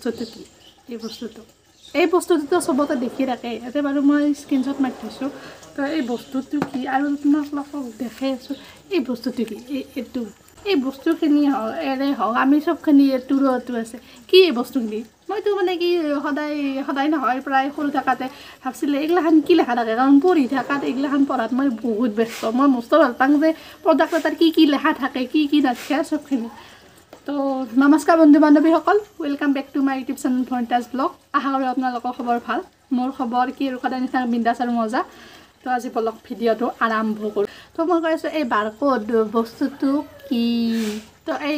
বস্তুটো কি এই বস্তুটো সবতে দেখি থাকে ইয়াতে বাৰু মই স্ক্ৰীনশ্বট মাৰি থৈছোঁ তো এই বস্তুটো কি আৰু তোমালোকক দেখাই আছোঁ এই বস্তুটো কি এই বস্তুখিনি হওক আমি চবখিনি দূৰতো আছে কি এই বস্তুখিনি মইতো মানে কি সদায় নহয় প্ৰায় সৰু থাকাতে ভাবছিলোঁ এইগিলাখান কি লেখা থাকে কাৰণ পঢ়ি থাকাত এইগিলাখান পঢ়াত মই বহুত ব্যস্ত মই মস্ত ভাল পাওঁ যে প্ৰডাক্ট এটাৰ কি লেখা থাকে কি নাথাকে চবখিনি তো নমস্কাৰ বন্ধু বান্ধৱীসকল welcome back to my YouTube channel ভণ্টাজ ব্লগ আশা কৰোঁ আপোনালোকৰ খবৰ ভাল মোৰ খবৰ কি আৰু সদায় নিচিনা বিন্দাছ আৰু মজা তো আজি ব্লগ ভিডিঅ'টো আৰম্ভ কৰোঁ তো মই কৈ আছোঁ এই বাৰকোড বস্তুটো কি তো এই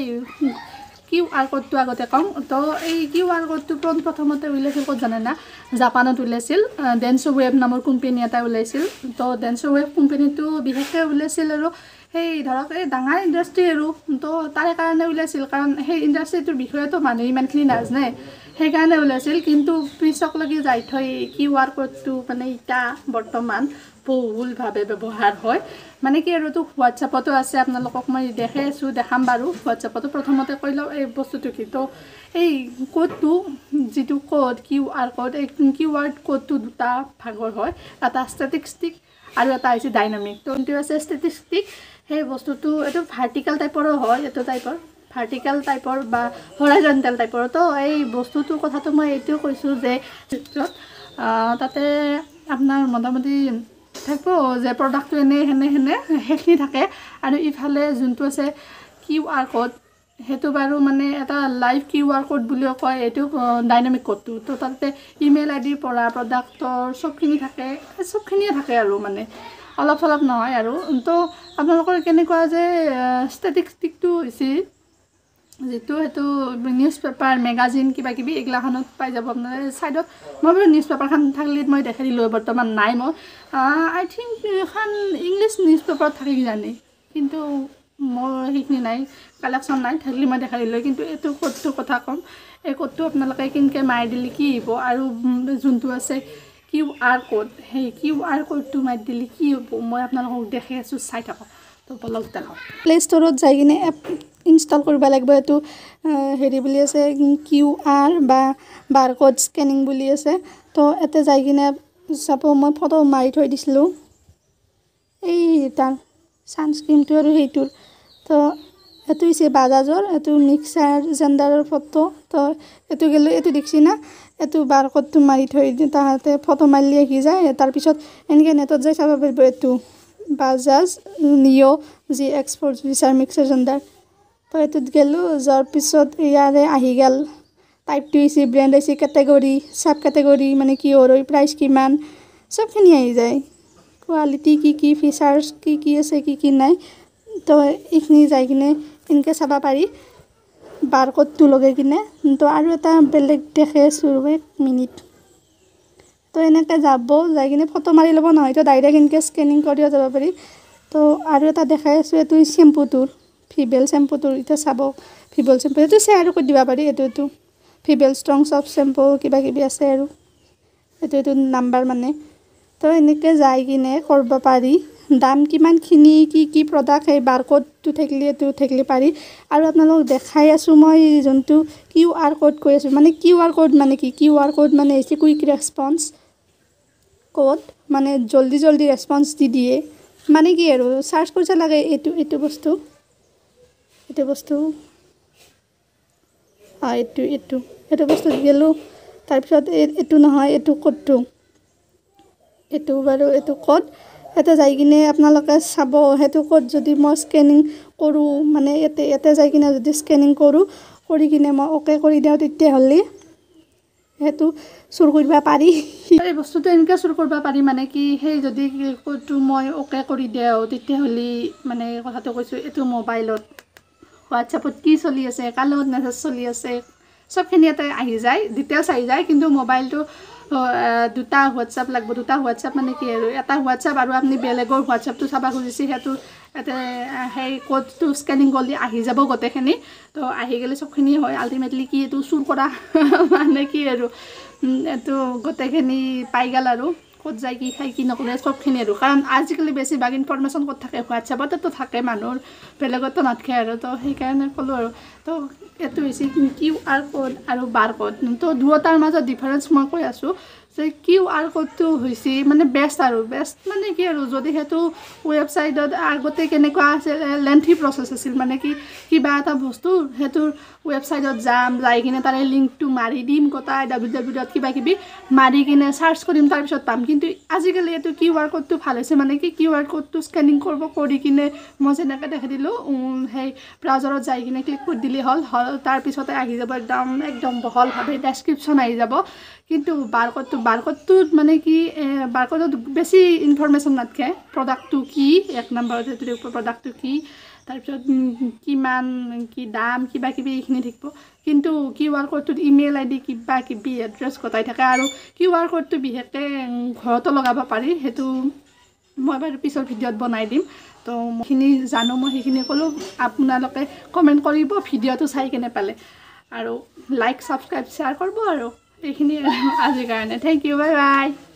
QR কোডটো আগতে কম তো এই QR কোডটো প্ৰথমতে ওলাইছিল ক'ত জানে না জাপানত ওলাইছিল ডেন্সো ৱেব নামৰ কোম্পানী এটা ওলাইছিল তো ডেন্সো ৱেব কোম্পানীটো বিশেষকৈ ওলাইছিল আৰু সেই ধৰক এই ডাঙৰ ইণ্ডাষ্ট্ৰী আৰু তো তাৰে কাৰণে ওলাইছিল কাৰণ সেই ইণ্ডাষ্ট্ৰীটোৰ বিষয়েতো মানুহে ইমানখিনি নাজানে সেইকাৰণে ওলাইছিল কিন্তু পিছকলৈকে যাই থৈ QR কোডটো মানে এতিয়া বৰ্তমান বহুলভাৱে ব্যৱহাৰ হয় মানে কি আৰু তো হোৱাটছআপতো আছে আপোনালোকক মই দেখাই আছোঁ দেখাম বাৰু হোৱাটছআপতো প্ৰথমতে কৈ লওঁ এই বস্তুটো কি তো এই কোডটো যিটো কোড QR কোড এই QR কোডটো দুটা ভাগৰ হয় এটা ষ্টেটিষ্টিক আৰু এটা হৈছে ডাইনামিক তো যোনটো আছে ষ্টেটিষ্টিক সেই বস্তুটো এইটো ভাৰ্টিকেল টাইপৰো হয় এইটো টাইপৰ ভাৰ্টিকেল টাইপৰ বা হৰাইজণ্টেল টাইপৰ তো এই বস্তুটোৰ কথাটো মই এইটোও কৈছোঁ যে তাতে আপোনাৰ মোটামুটি থাকিব যে প্ৰডাক্টটো সেনে সেইখিনি থাকে আৰু ইফালে যোনটো আছে QR কোড সেইটো বাৰু মানে এটা লাইভ QR কোড বুলিও কয় এইটো ডাইনামিক কোডটো তো তাতে ইমেইল আইডিৰ পৰা প্ৰডাক্টৰ চবখিনি থাকে চবখিনিয়ে থাকে আৰু মানে অলপ চলপ নহয় আৰু তো আপোনালোকৰ কেনেকুৱা যে ষ্টেটিষ্টিকটো হৈছে যিটো সেইটো নিউজ পেপাৰ মেগাজিন কিবাকিবি এইগিলাখনত পাই যাব আপোনাৰ ছাইডত মই বাৰু নিউজ পেপাৰখন থাকিলে মই দেখাই দিলোঁ বৰ্তমান নাই মই আই থিংক এখন ইংলিছ নিউজ পেপাৰত থাকে কিজানি কিন্তু মোৰ সেইখিনি নাই কালেকশ্যন নাই থাকিলে মই দেখাই দিলোঁ কিন্তু এইটো কোডটোৰ কথা ক'ম এই কোডটো আপোনালোকে কেনেকৈ মাৰি দিলে কি হ'ব আৰু যোনটো আছে QR কোড সেই QR কোডটো মাৰি দিলে কি হ'ব মই আপোনালোকক দেখাই আছোঁ চাই থাকক তো বলক দেখাওক প্লে ষ্ট'ৰত যাই কিনে এপ ইনষ্টল কৰিব লাগিব এইটো হেৰি বুলি আছে QR বা বাৰকোড স্কেনিং বুলি আছে তো ইয়াতে যাই কিনে চাব মই ফটো মাৰি থৈ দিছিলোঁ এই তাৰ ছানস্ক্ৰীমটো আৰু সেইটোৰ তো এইটো হৈছে বাজাজৰ এইটো মিক্সাৰ জেণ্ডাৰৰ ফটো তো এইটো গ'লে এইটো দেখিছি না এইটো বাৰকোডটো মাৰি থৈ তাহাঁতে ফটো মাৰিলে আহি যায় তাৰপিছত এনেকৈ নেটত যাই চাব পাৰিব এইটো Bajaj neo' GX4 mixer gender তো এইটোত গ'লোঁ যোৱাৰ পিছত ইয়াৰে আহি গ'ল টাইপটো হৈছে ব্ৰেণ্ড হৈছে কেটেগৰী চাব কেটেগৰী মানে কি হয় প্ৰাইচ কিমান চবখিনি আহি যায় কোৱালিটি কি ফিচাৰ্ছ কি আছে কি নাই তো এইখিনি যাই কিনে এনেকৈ চাব পাৰি বাৰকোডটো লগাই কিনে তো আৰু এটা বেলেগ দেখাই আছোঁ এক মিনিট তো এনেকৈ যাই কিনে ফটো মাৰি ল'ব নহয় তো ডাইৰেক্ট এনেকৈ স্কেনিং কৰিও যাব পাৰি তো আৰু এটা দেখাই আছোঁ এইটো চেম্পুটোৰ ভিভেল চেম্পুটোৰ এতিয়া চাব ভিভেল চেম্পু এইটো শ্বেয়াৰো কৰি দিব পাৰি এইটো ভিভেল ষ্ট্ৰং চফ চেম্পু কিবাকিবি আছে আৰু এইটো নাম্বাৰ মানে তো এনেকৈ যাই কিনে কৰিব পাৰি দাম কিমানখিনি কি প্ৰডাক্ট সেই বাৰকোডটো থাকিলে পাৰি আৰু আপোনালোকক দেখাই আছোঁ মই যোনটো QR কোড কৈ আছোঁ মানে QR কোড মানে কি QR কোড মানে হৈছে কুইক ৰেছপন্স কোড মানে জল্দি ৰেছপন্স দি দিয়ে মানে কি আৰু চাৰ্চ কৰিব লাগে এইটো বস্তু এইটো বস্তু গ'লোঁ তাৰপিছত এইটো নহয় এইটো কোডটো এইটো বাৰু এইটো কোড ইয়াতে যাই কিনে আপোনালোকে চাব সেইটো কোড যদি মই স্কেনিং কৰোঁ মানে ইয়াতে যাই কিনে যদি স্কেনিং কৰি কিনে মই অ'কে কৰি দিওঁ তেতিয়াহ'লে সেইটো চুৰ কৰিব পাৰি এই বস্তুটো এনেকৈ চুৰ কৰিব পাৰি মানে কি সেই যদি কোডটো মই অ'কে কৰি দিওঁ তেতিয়াহ'লে মানে কথাটো কৈছোঁ এইটো মোবাইলত হোৱাটছআপত কি চলি আছে কাৰ লগত মেছেজ চলি আছে চবখিনি ইয়াতে আহি যায় ডিটেইলছ আহি যায় কিন্তু মোবাইলটো দুটা হোৱাটছআপ লাগিব দুটা হোৱাটছআপ মানে কি আৰু এটা হোৱাটছআপ আৰু আপুনি বেলেগৰ হোৱাটছআপটো চাব খুজিছে সেইটো ইয়াতে সেই কোডটো স্কেনিং কৰিলে আহি যাব গোটেইখিনি তো আহি গ'লে চবখিনি হয় আল্টিমেটলি কি এইটো চুৰ কৰা মানে কি আৰু এইটো গোটেইখিনি পাই গ'ল আৰু ক'ত যায় কি খায় কি নকৰে চবখিনি আৰু কাৰণ আজিকালি বেছিভাগ ইনফৰমেশ্যন ক'ত থাকে হোৱাটছএপতো থাকে মানুহৰ বেলেগতো নাথাকে আৰু তো সেইকাৰণে ক'লোঁ আৰু তো এইটো হৈছে QR কোড আৰু বাৰ কোড তো দুয়োটাৰ মাজত ডিফাৰেঞ্চ মই কৈ আছোঁ যে QR কোডটো হৈছে মানে বেষ্ট আৰু বেষ্ট মানে কি আৰু যদি সেইটো ৱেবছাইটত আগতে কেনেকুৱা আছিল লেন্থি প্ৰচেছ আছিল মানে কি কিবা এটা বস্তু সেইটোৰ ৱেবছাইটত যাই কিনে তাৰে লিংকটো মাৰি দিম গোটাই www কিবা কিবি মাৰি কিনে চাৰ্চ কৰিম তাৰপিছত পাম কিন্তু আজিকালি এইটো QR কোডটো ভাল হৈছে মানে কি QR কোডটো স্কেনিং কৰি কিনে মই যেনেকৈ দেখাই দিলোঁ সেই ব্ৰাউজাৰত যাই কিনে ক্লিক কৰি দিলেই হ'ল তাৰপিছতে আহি যাব একদম বহলভাৱে ডেছক্ৰিপশ্যন আহি যাব কিন্তু বাৰ কোডটোত মানে কি বাৰ কোডত বেছি ইনফৰমেশ্যন নাথাকে প্ৰডাক্টটো কি এক নম্বৰত সেইটোৰ প্ৰডাক্টটো কি তাৰপিছত কিমান কি দাম কিবা কিবি এইখিনি থাকিব কিন্তু QR কোডটোত ইমেইল ID কিবা কিবি এড্ৰেছ গোটাই থাকে আৰু QR কোডটো বিশেষকৈ ঘৰতো লগাব পাৰি সেইটো মই বাৰু পিছৰ ভিডিঅ'ত বনাই দিম তো সেইখিনি জানো মই সেইখিনি ক'লোঁ আপোনালোকে কমেণ্ট কৰিব ভিডিঅ'টো চাই কেনে পালে আৰু লাইক ছাবস্ক্ৰাইব শ্বেয়াৰ কৰিব আৰু এইখিনি আজিৰ কাৰণে থেংক ইউ বাই বাই